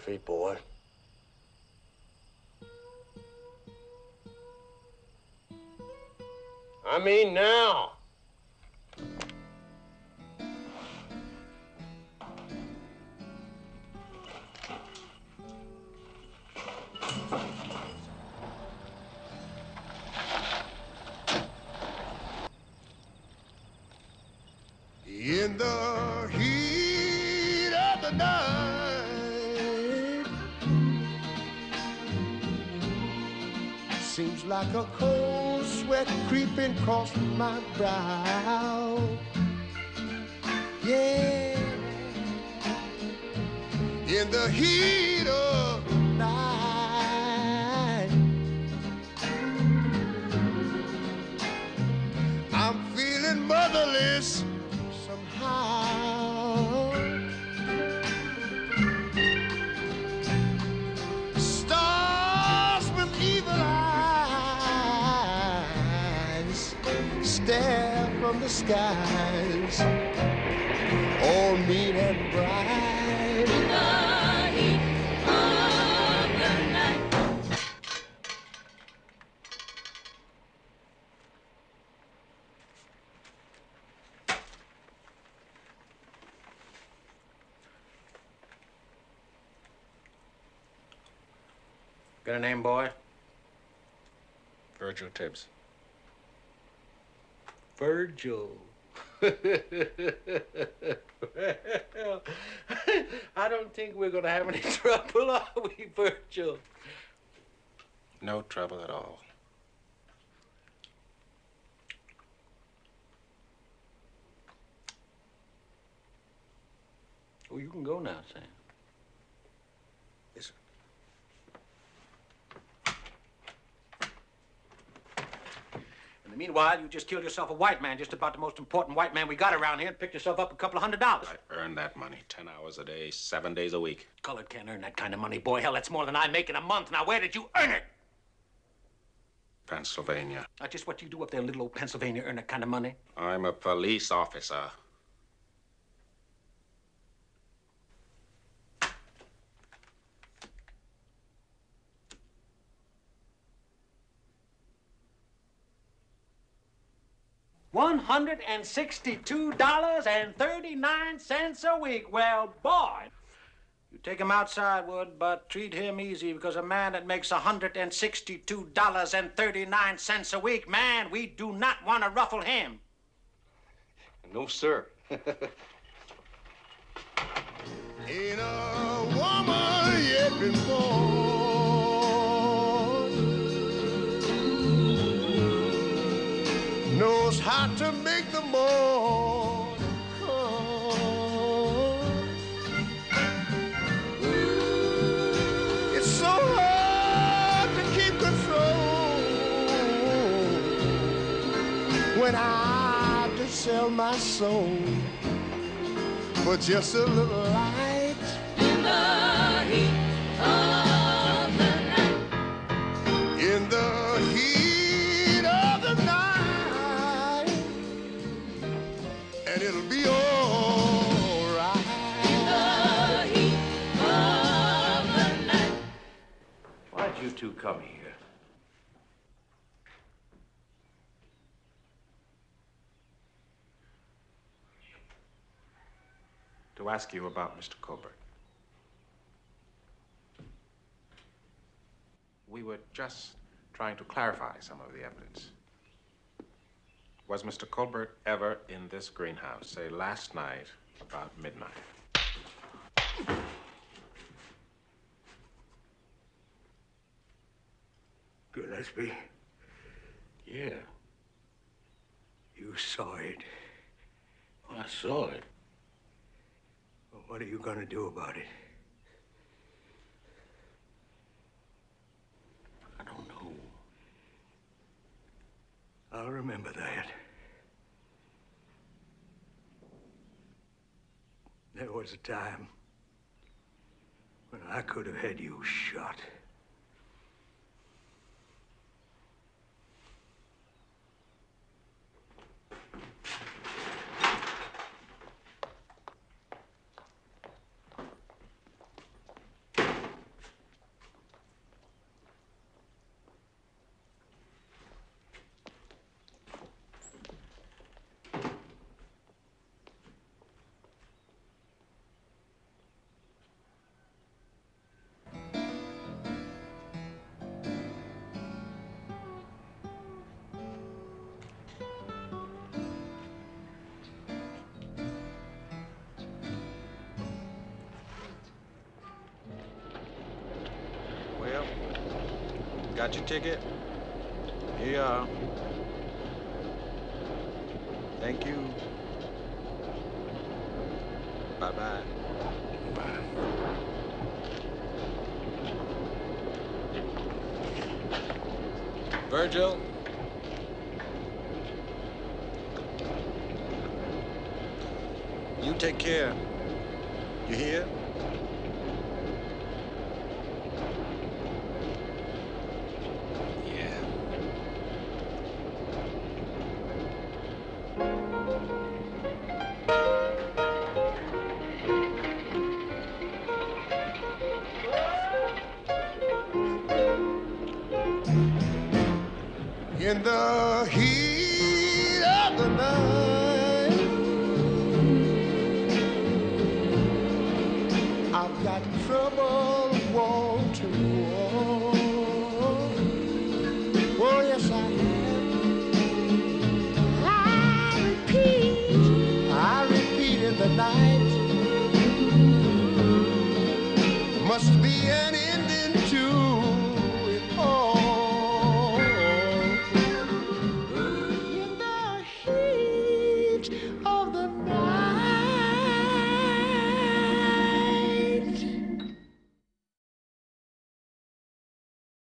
feet, boy. I mean now. In the heat of the night, seems like a cold sweat creeping across my brow. Yeah, in the heat of the night, I'm feeling motherless somehow. Stars with evil eyes stare from the skies, all mean and bright. In the heat of the night. Got a name, boy? Virgil Tibbs. Virgil. Well, I don't think we're gonna have any trouble, are we, Virgil? No trouble at all. Oh, you can go now, Sam. Yes, sir. In the meanwhile, you just killed yourself a white man, just about the most important white man we got around here, and picked yourself up a couple of $100. I earned that money 10 hours a day, 7 days a week. Colored can't earn that kind of money, boy. Hell, that's more than I make in a month. Now, where did you earn it? Pennsylvania. Just what you do up there in little old Pennsylvania, earn that kind of money? I'm a police officer. $162.39 a week. Well, boy, you take him outside, Wood, but treat him easy, because a man that makes $162.39 a week, man, we do not want to ruffle him. No, sir. Ain't a woman yet been born knows how to make the morning come. It's so hard to keep control when I just sell my soul for just a little light in the heat of the night. In the heat of the night, and it'll be all right. In the heat of the night. Why'd you two come here? To ask you about Mr. Colbert. We were just trying to clarify some of the evidence. Was Mr. Colbert ever in this greenhouse, say last night about midnight? Gillespie? Yeah. You saw it. I saw it. Well, what are you gonna do about it? I don't know. I'll remember that. There was a time when I could have had you shot. Got your ticket? Here you are. Thank you. Bye-bye. Bye. Virgil. You take care. You hear? Yeah. In the heat of the night, I've got trouble wanting walk. Oh, yes, I have. I repeat in the night. Must be an ending to it all. In the heat of the night.